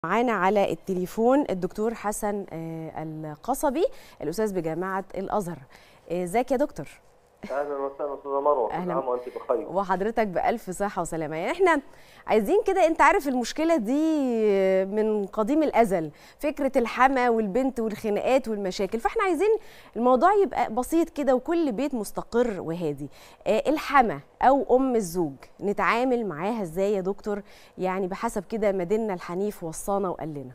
معانا على التليفون الدكتور حسن القصبي، الأستاذ بجامعة الأزهر. ازيك يا دكتور؟ اهلا وسهلا استاذه مروه، كل عام وانت بخير. وحضرتك بألف صحة وسلامة. يعني احنا عايزين كده، انت عارف المشكلة دي من قديم الأزل، فكرة الحما والبنت والخناقات والمشاكل، فاحنا عايزين الموضوع يبقى بسيط كده وكل بيت مستقر وهادي. الحما أو أم الزوج نتعامل معاها ازاي يا دكتور؟ يعني بحسب كده ما ديننا الحنيف وصانا وقال لنا.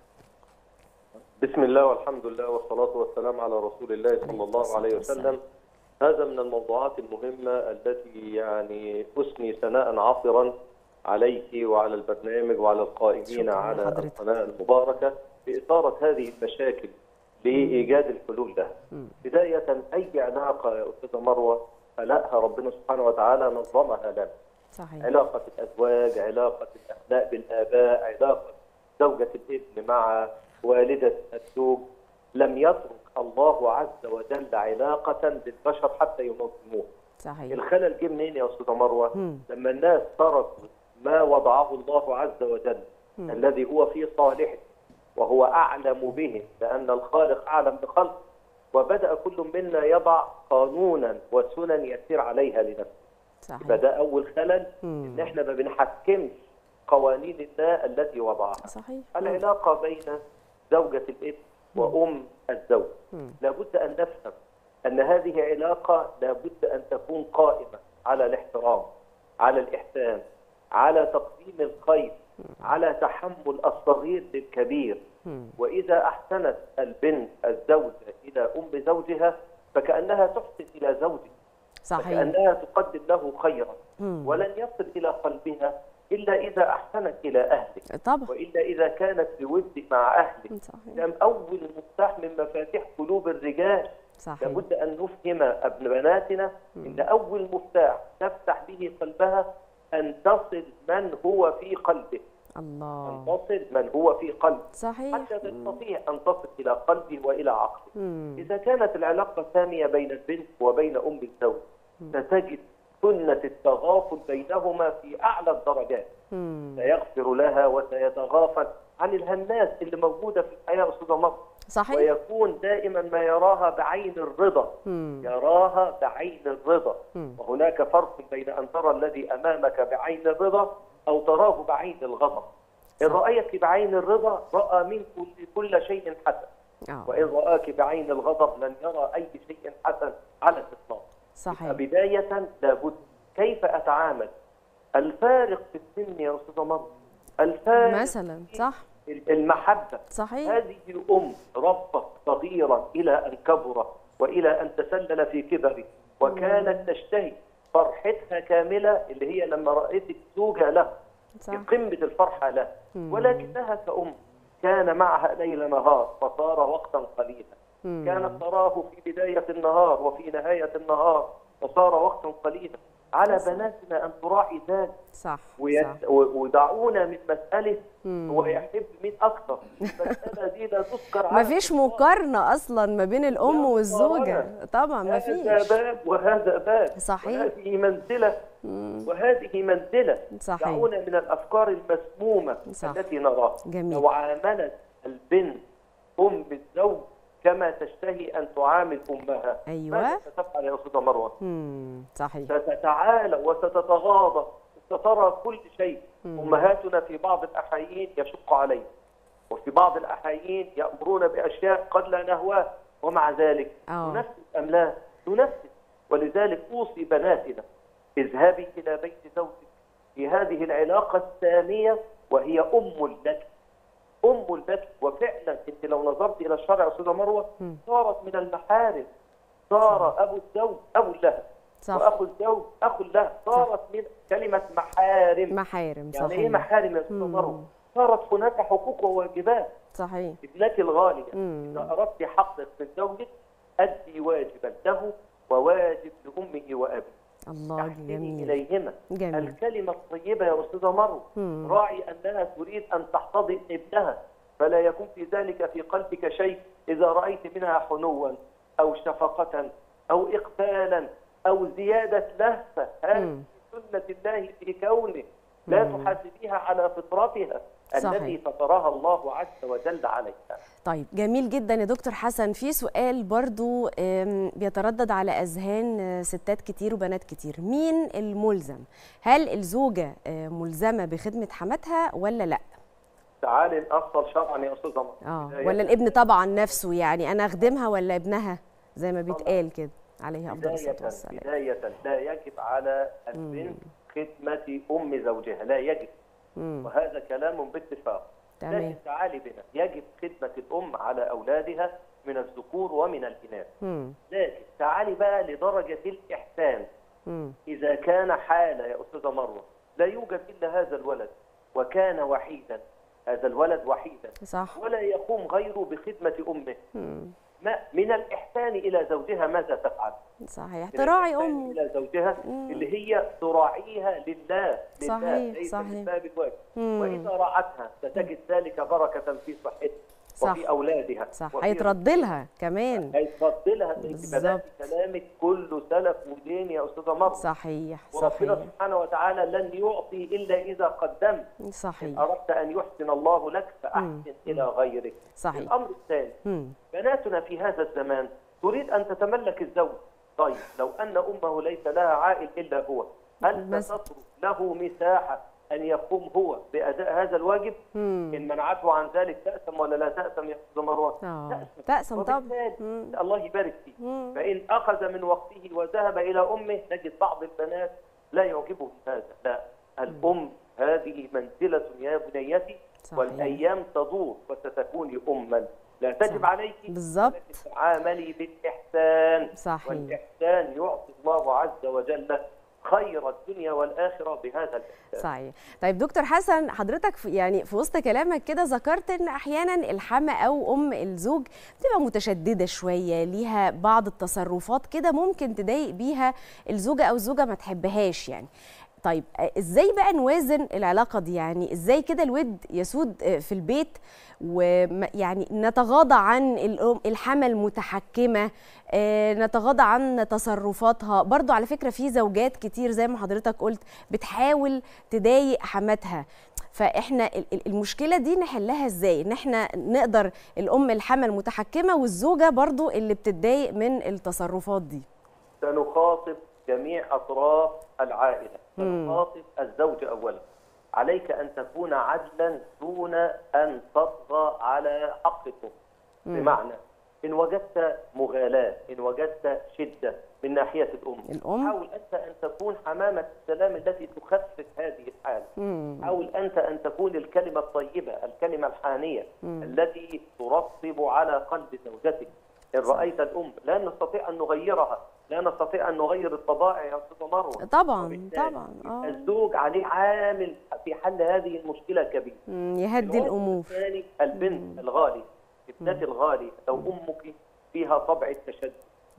بسم الله والحمد لله والصلاة والسلام على رسول الله صلى الله عليه وسلم. هذا من الموضوعات المهمة التي يعني أثني ثناء عطرا عليك وعلى البرنامج وعلى القائمين على القناة المباركة بإثارة هذه المشاكل لإيجاد الحلول لها. بداية أي علاقة يا أستاذة مروة خلقها ربنا سبحانه وتعالى نظمها لنا. صحيح. علاقة الأزواج، علاقة الأبناء بالآباء، علاقة زوجة الابن مع والدة الزوج، لم يترك الله عز وجل علاقة للبشر حتى ينظموها. صحيح. الخلل جه منين يا أستاذة مروة؟ لما الناس تركوا ما وضعه الله عز وجل الذي هو في صالحه وهو أعلم به، لأن الخالق أعلم بخلقه، وبدأ كل منا يضع قانونا وسنن يسير عليها لنفسه. صحيح. فده أول خلل، إن إحنا ما بنحكمش قوانين الله التي وضعها. صحيح. العلاقة بين زوجة الابن وأم الزوج، لابد أن نفهم أن هذه علاقة لابد أن تكون قائمة على الاحترام، على الإحسان، على تقديم الخير، على تحمل الصغير للكبير. وإذا أحسنت البنت الزوجة إلى أم زوجها فكأنها تحسن إلى زوجها. صحيح. فكأنها تقدم له خيرا، ولن يصل إلى قلبها إلا إذا أحسنت إلى أهلك. طبعا. وإلا إذا كانت بود مع أهلك. صحيح. أول مفتاح من مفاتيح قلوب الرجال. صحيح. لابد أن نفهم ابن بناتنا إن أول مفتاح تفتح به قلبها أن تصل من هو في قلبه. الله. أن تصل من هو في قلبه. صحيح. حتى تستطيع أن تصل إلى قلبه وإلى عقله. إذا كانت العلاقة سامية بين البنت وبين أم الزوج ستجد سنة التغافل بينهما في أعلى الدرجات. سيغفر لها وسيتغافل عن الهنات اللي موجودة في الحياة أستاذة مصر. صحيح. ويكون دائما ما يراها بعين الرضا. يراها بعين الرضا. وهناك فرق بين أن ترى الذي أمامك بعين الرضا أو تراه بعين الغضب. إن رأيك بعين الرضا رأى منك كل شيء حسن. وإن رآك بعين الغضب لن يرى أي شيء حسن على الإطلاق. صحيح. بداية لابد كيف أتعامل. الفارق في السن يا أستاذة مرة، الفارق مثلا. صح. المحبة. صحيح. هذه الأم ربت صغيرا إلى أن كبر وإلى أن تسلل في كبره، وكانت تشتهي فرحتها كاملة اللي هي لما رأيت زوجها له في قمة الفرحة له. ولكنها كأم كان معها ليل نهار فصار وقتا قليلا. كانت تراه في بداية النهار وفي نهاية النهار وصار وقتا قليلا. على بناتنا أن تراعي ذلك. صح. ودعونا من مسألة هو يحب مين أكثر. المسألة دي لا تذكر. ما فيش مقارنة أصلا ما بين الأم والزوجة. طبعا ما فيش. هذا باب وهذا باب. صحيح. وهذه منزلة وهذه منزلة. صحيح. دعونا من الأفكار المسمومة التي نراها. جميل. لو عاملت البنت أم الزوج كما تشتهي أن تعامل أمها. أيوة. ماذا ستفعل يا أستاذة مروة؟ صحيح. ستتعالى وستتغاضى وسترى كل شيء. أمهاتنا في بعض الأحايين يشق علينا، وفي بعض الأحايين يأمرون بأشياء قد لا نهواها، ومع ذلك ننفذ أم لا؟ ننفذ. ولذلك أوصي بناتنا اذهبي إلى بيت زوجك في هذه العلاقة السامية وهي أم لك. أم لك. وفعلا أنت لو نظرت إلى الشرع يا أستاذة مروة صارت من المحارم. صار أبو الزوج أبو لها. وأخو الزوج أخو لها. صارت من كلمة محارم. محارم. يعني إيه محارم يا أستاذة مروة؟ صارت هناك حقوق وواجبات. صحيح. ابنتي الغالية، إذا أردت حقك من زوجك أدي واجبا له وواجب لأمه وأبيه. الله. جميل. إليهما. جميل. الكلمة الطيبة يا أستاذة مروة. راعي أنها تريد أن تحتضن ابنها، فلا يكون في ذلك في قلبك شيء. إذا رأيت منها حنوا أو شفقة أو إقبالا أو زيادة لهفة، هذه سنة الله في كونه. لا تحاسبيها على فطرتها، التي فطرها الله عز وجل عليها. طيب جميل جدا يا دكتور حسن. في سؤال برضو بيتردد على أذهان ستات كتير وبنات كتير، مين الملزم؟ هل الزوجة ملزمة بخدمة حماتها ولا لا؟ تعالي نأصل شرعا يا أستاذة مصر. ولا الابن طبعا نفسه، يعني أنا أخدمها ولا ابنها زي ما بيتقال كده عليه أفضل الصلاة والسلام. بداية لا يجب على البنت خدمة أم زوجها، لا يجب. وهذا كلام باتفاق. لكن تعالي بنا، يجب خدمة الأم على أولادها من الذكور ومن الإناث. لكن تعالي بقى لدرجة الإحسان. إذا كان حالة يا أستاذة مروة لا يوجد إلا هذا الولد وكان وحيدا، هذا الولد وحيدا صح. ولا يقوم غيره بخدمة أمه، ما من الإحسان إلى زوجها ماذا تفعل؟ صحيح، تراعي أمه إلى زوجها اللي هي تراعيها لله، صحيح ليس صحيح. من باب الواجب. وإذا رعتها ستجد ذلك بركة في صحتها وفي أولادها. صح، هيترد لها كمان. هيترد لها. بالظبط. كلامك كله سلف ودين يا أستاذة مرة. صحيح وربنا سبحانه وتعالى لن يعطي إلا إذا قدمت. صحيح. إن أردت أن يحسن الله لك فأحسن إلى غيرك. صحيح. الأمر الثاني، بناتنا في هذا الزمان تريد أن تتملك الزوج. طيب لو أن أمه ليس لها عائل إلا هو، هل ستترك له مساحة أن يقوم هو بأداء هذا الواجب؟ إن منعته عن ذلك تأثم ولا لا تأثم يا أستاذ مروان؟ تأثم طبعا. الله يبارك فيه. فإن أخذ من وقته وذهب إلى أمه نجد بعض البنات لا يعجبه هذا. لا، الأم هذه منزلة يا بنيتي. صحيح. والأيام تدور وستكوني أما، لا تجب عليك بالظبط، تعاملي بالإحسان. صحيح. والإحسان يعطي الله عز وجل خير الدنيا والآخرة بهذا الإحسان. صحيح. طيب دكتور حسن، حضرتك يعني في وسط كلامك كده ذكرت ان احيانا الحما او ام الزوج بتبقى متشدده شويه، ليها بعض التصرفات كده ممكن تضايق بيها الزوجه او الزوجه ما تحبهاش يعني. طيب ازاي بقى نوازن العلاقه دي؟ يعني ازاي كده الود يسود في البيت، ويعني نتغاضى عن الحما المتحكمه، نتغاضى عن تصرفاتها. برضو على فكره في زوجات كتير زي ما حضرتك قلت بتحاول تضايق حماتها، فاحنا المشكله دي نحلها ازاي؟ ان احنا نقدر الام الحما المتحكمه والزوجه برضو اللي بتتضايق من التصرفات دي. سنخاطب جميع اطراف العائله. سنخاطب الزوج اولا. عليك ان تكون عدلا دون ان تطغى على حقكم. بمعنى ان وجدت مغالاه، ان وجدت شده من ناحيه الام، حاول انت ان تكون حمامه السلام التي تخفف هذه الحاله. حاول انت ان تكون الكلمه الطيبه، الكلمه الحانيه التي ترطب على قلب زوجتك. ان رايت الام لا نستطيع ان نغيرها، لا نستطيع ان نغير الطبائع يا استاذه مروه. طبعا طبعا. الزوج عليه عامل في حل هذه المشكله كبير. يهدي الامور. الثاني البنت الغاليه، ابنتي الغاليه، لو امك فيها طبع التشدد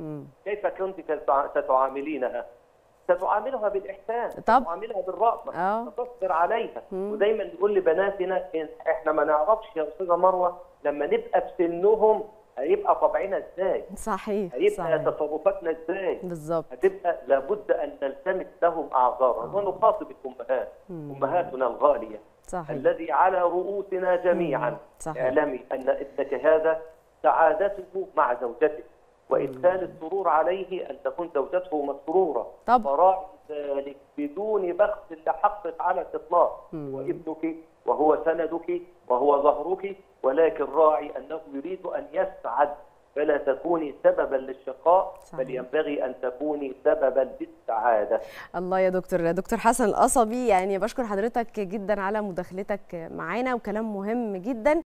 كيف كنت ستعاملينها؟ ستعاملها بالاحسان، ستعاملها بالرأفه، ستصبر عليها. ودايما نقول لبناتنا احنا ما نعرفش يا استاذه مروه لما نبقى في سنهم هيبقى طبعنا ازاي؟ صحيح. هيبقى تصرفاتنا ازاي؟ بالظبط. هتبقى لابد ان نلتمس لهم اعذارا. ونخاطب الامهات، امهاتنا الغاليه. صحيح. الذي على رؤوسنا جميعا. اعلمي ان ابنك هذا سعادته مع زوجته، وادخال السرور عليه ان تكون زوجته مسروره. فراعي ذلك بدون بخس لحقك على الاطلاق. وابنك وهو سندك وهو ظهرك، ولكن راعي أنه يريد أن يسعد، فلا تكوني سببا للشقاء، بل ينبغي أن تكوني سببا للسعادة. الله يا دكتور حسن القصبي، يعني بشكر حضرتك جدا على مداخلتك معانا وكلام مهم جدا.